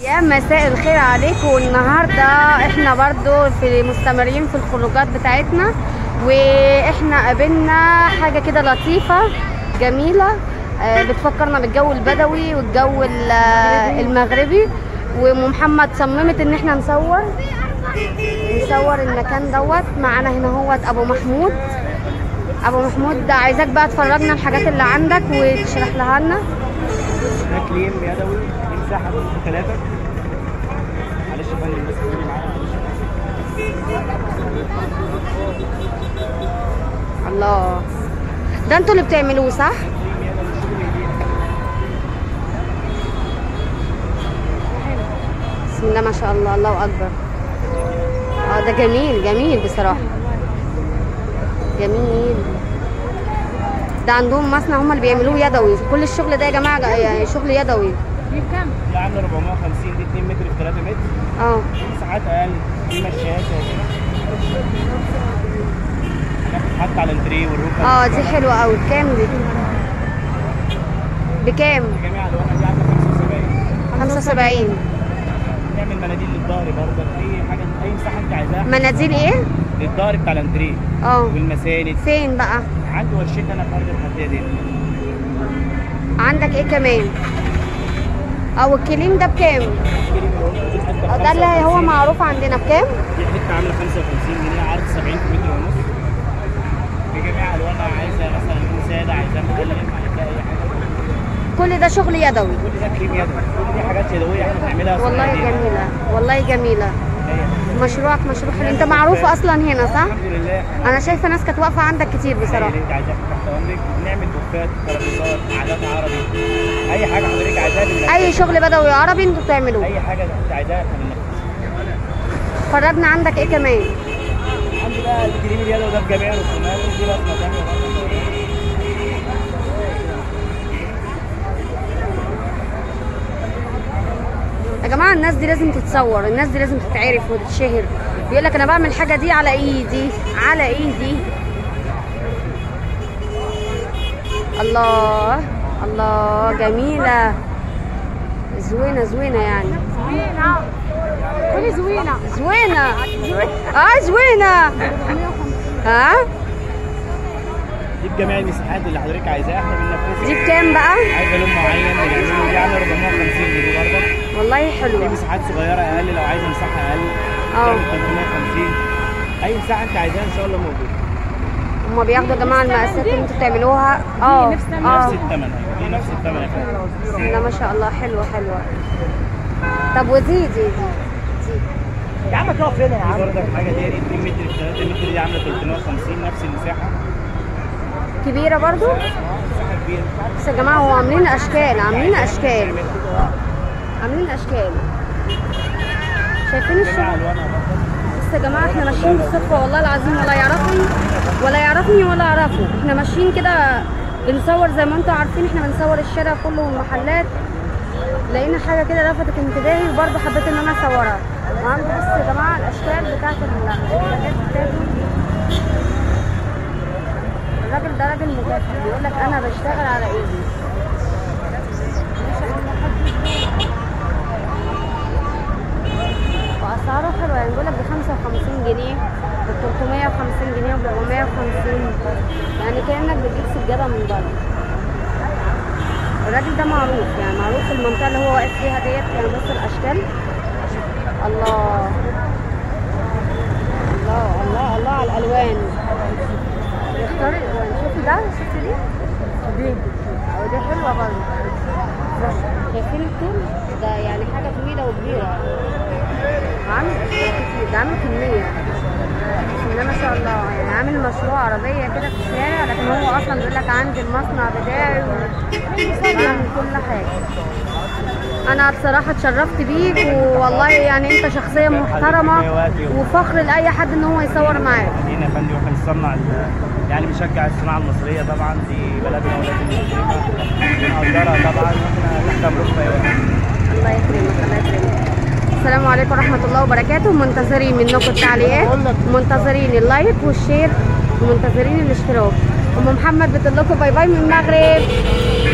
يا مساء الخير عليكم. والنهارده احنا برضو مستمرين في الخروجات بتاعتنا، واحنا قابلنا حاجه كده لطيفه جميله بتفكرنا بالجو البدوي والجو المغربي. ومحمد صممت ان احنا نصور المكان دوت. معانا هنا هوت ابو محمود ده عايزاك بقى تفرجنا الحاجات اللي عندك وتشرح لها لنا. ده كليم يدوي مساحه 3. معلش يا فندم بس اللي معانا الله، ده انتوا اللي بتعملوه صح؟ بسم الله ما شاء الله، الله اكبر. ده جميل بصراحه، جميل. ده عندهم مصنع هم اللي بيعملوه يدوي. كل الشغل ده يا جماعه يعني شغل يدوي. دي بكام؟ دي عامله 450. دي 2 متر في 3 متر. دي ساعات اقل. دي مشايات بتتحط على الانتريه والركبه. دي حلوه قوي. بكام دي؟ بكام؟ جميع الوانها. دي عامله 75. نعمل مناديل للظهر برضه. في حاجه اي مساحه انت عايزاها. مناديل ايه؟ للظهر بتاع الانتريه. والمساند. فين بقى؟ عندي ورشتي انا في ارض الحديه دي. عندك ايه كمان؟ الكليم ده بكام؟ ده اللي هو معروف عندنا بكام؟ دي حته عامله 55 جنيه، عرض 70 في متر ونص. بجميع الوانها. عايزه مثلا ساده، عايزه مقلم، عايزه اي حاجه. كل ده شغل يدوي. كل ده كريم يدوي. كل دي حاجات يدويه احنا بنعملها. والله جميله، والله جميله. مشروعك مشروع حلو. انت معروف اصلا هنا صح؟ الحمد لله. انا شايفه ناس كانت واقفه عندك كتير بصراحه. انت عايزاها تحت امرك. بنعمل بوفات، ترابيزات، قعدات عربي، اي حاجه حضرتك عايزاها. اي شغل بدوي عربي انتوا بتعملوه. اي حاجه انت عايزاها احنا بننفذها. فرجنا عندك ايه كمان؟ عندي بقى الكريم اليدوي ده بجميع الرسومات. ودي بصمه ثانيه. يا جماعه الناس دي لازم تتصور، الناس دي لازم تتعرف وتتشهر. بيقول لك انا بعمل الحاجه دي على ايدي، على ايدي. الله الله، جميله، زوينه يعني. زوينه. زوينه. دي بجميع المساحات اللي حضرتك عايزاها احنا بننفذها. دي بكام بقى؟ عايزه لون معين بنعمله. دي عامله 450 جنيه برضه. والله حلوه. دي مساحات صغيره اقل، لو عايزه مساحه اقل بتعمل 350. اي مساحه انت عايزاها ان شاء الله موجوده. هما بياخدوا يا جماعه المقاسات اللي انتوا بتعملوها. نفس الثمن. دي نفس الثمن يا فندم. بسم الله ما شاء الله، حلوه. طب ودي يا عم تقف هنا يا عم. برضك حاجه دي 2 متر في 3 متر. دي عامله 350. نفس المساحه. كبيره برضو. مساحه كبيره. بس يا جماعه هو عاملين اشكال شايفين الشغل. بس يا جماعه احنا ماشيين بالصدفه والله العظيم، ولا يعرفني ولا اعرفه. احنا ماشيين كده بنصور زي ما انتم عارفين. احنا بنصور الشارع كله والمحلات. لقينا حاجه كده لفتت انتباهي وبرضه حبيت ان انا اصورها. وعنده بص يا جماعه الاشكال بتاعت الحاجات بتاعته. الراجل ده راجل مكافح، بيقول لك انا بشتغل على ايدي. واسعاره حلوه يعني. بيقول لك ب 55 جنيه، ب 350 جنيه، وب 450. يعني كانك بتجيب سجاده من بره. الراجل ده معروف يعني، معروف في المنطقه اللي هو واقف فيها ديت. يعني بص الاشكال. الله على الالوان. يختار الالوان. شوفي ده، شوفي دي حلوه برضه. شايفين الطول ده؟ يعني حاجه طويله وكبيره. عامل اشكال كتير. ده عامل كميه. بسم الله ما شاء الله. يعني عامل مشروع عربيه كده في الشارع، لكن هو اصلا بيقول لك عندي المصنع بتاعي وبعمل كل حاجه. انا بصراحه اتشرفت بيك، والله يعني انت شخصيه محترمه وفخر لاي حد ان هو يصور معاك. هنا يا فندم احنا بنصنع يعني بنشجع الصناعه المصريه طبعا. دي بلدنا ولازم نقدرها طبعا، واحنا تحت امركم يا وقت. الله يكرمك. السلام عليكم ورحمه الله وبركاته. منتظرين منكم التعليقات، منتظرين اللايك والشير، ومنتظرين الاشتراك. ام محمد بتقول لكم باي باي من المغرب.